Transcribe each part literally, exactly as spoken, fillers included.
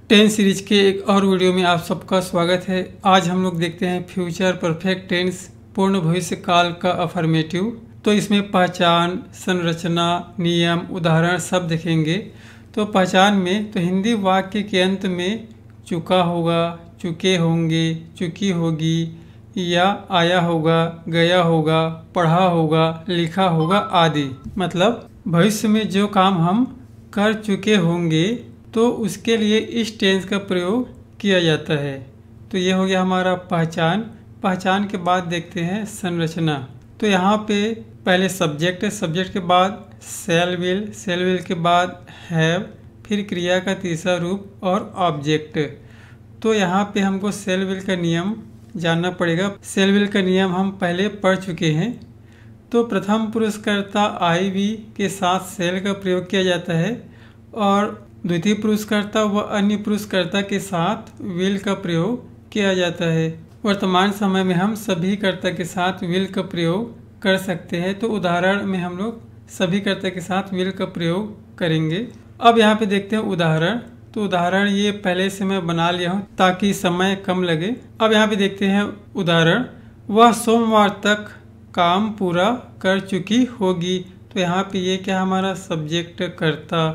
Tense series के एक और वीडियो में आप सबका स्वागत है। आज हम लोग देखते हैं फ्यूचर परफेक्ट टेंस, पूर्ण भविष्य काल का अफर्मेटिव। तो इसमें पहचान, संरचना, नियम, उदाहरण सब देखेंगे। तो पहचान में तो हिंदी वाक्य के अंत में चुका होगा, चुके होंगे, चुकी होगी, या आया होगा, गया होगा, पढ़ा होगा, लिखा होगा आदि। मतलब भविष्य में जो काम हम कर चुके होंगे तो उसके लिए इस टेंस का प्रयोग किया जाता है। तो ये हो गया हमारा पहचान। पहचान के बाद देखते हैं संरचना। तो यहाँ पे पहले सब्जेक्ट है, सब्जेक्ट के बाद शैल विल, शैल विल के बाद हैव, फिर क्रिया का तीसरा रूप और ऑब्जेक्ट। तो यहाँ पे हमको शैल विल का नियम जानना पड़ेगा। शैल विल का नियम हम पहले पढ़ चुके हैं। तो प्रथम पुरुषकर्ता आई वी के साथ शैल का प्रयोग किया जाता है और द्वितीय पुरुषकर्ता व अन्य पुरुषकर्ता के साथ विल का प्रयोग किया जाता है। वर्तमान समय में हम सभी कर्ता के साथ विल का प्रयोग कर सकते हैं। तो उदाहरण में हम लोग सभी कर्ता के साथ विल का प्रयोग करेंगे। अब यहाँ पे देखते हैं उदाहरण। तो उदाहरण ये पहले से मैं बना लिया हूँ ताकि समय कम लगे। अब यहाँ पे देखते हैं उदाहरण। वह सोमवार तक काम पूरा कर चुकी होगी। तो यहाँ पे ये क्या हमारा सब्जेक्ट कर्ता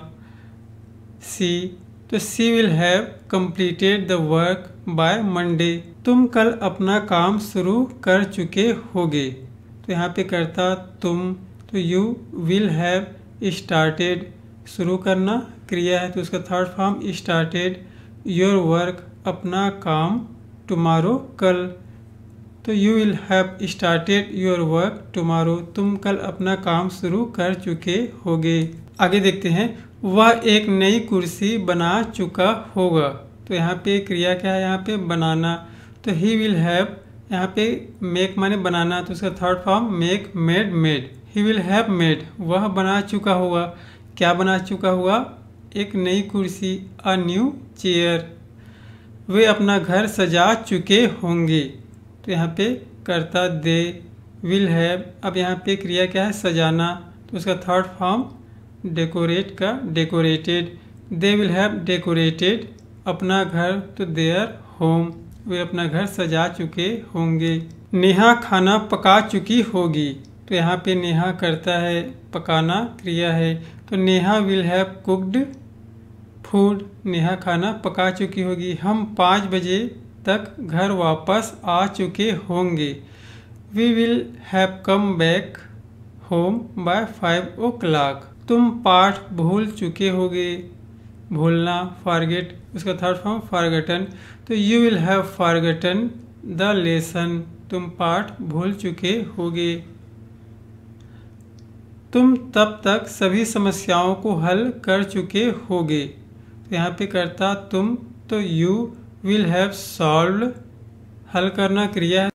सी। तो she will have completed the work by Monday. तुम कल अपना काम शुरू कर चुके होगे। तो यहाँ पे करता तुम। तो यू विल हैव स्टार्टेड, शुरू करना क्रिया है तो उसका third form started your work, अपना काम टुमारो कल। तो you will have started your work tomorrow, तुम कल अपना काम शुरू कर चुके होगे। आगे देखते हैं। वह एक नई कुर्सी बना चुका होगा। तो यहाँ पे क्रिया क्या है, यहाँ पे बनाना। तो ही विल हैव, यहाँ पे मेक माने बनाना तो उसका third form make, made, made. He will have made, वह बना चुका होगा। क्या बना चुका होगा? एक नई कुर्सी, अ न्यू चेयर। वे अपना घर सजा चुके होंगे। तो यहाँ पे करता दे विल हैव। अब यहाँ पे क्रिया क्या है, सजाना तो उसका थर्ड फॉर्म डेकोरेट का decorated. They will have decorated अपना घर, तो देयर होम, वे अपना घर सजा चुके होंगे। नेहा खाना पका चुकी होगी। तो यहाँ पे नेहा करता है, पकाना क्रिया है। तो Neha will have cooked food, Neha खाना पका चुकी होगी। हम पाँच बजे तक घर वापस आ चुके होंगे। We will have come back home by five o'clock. तुम पाठ भूल चुके होगे, भूलना फॉरगेट, उसका थर्ड फॉर्म फॉरगटन। तो you will have forgotten the lesson, तुम पाठ भूल चुके होगे। तुम तब तक सभी समस्याओं को हल कर चुके होगे। तो यहाँ पे करता तुम, तो यू विल हैव सॉल्व्ड, हल करना क्रिया है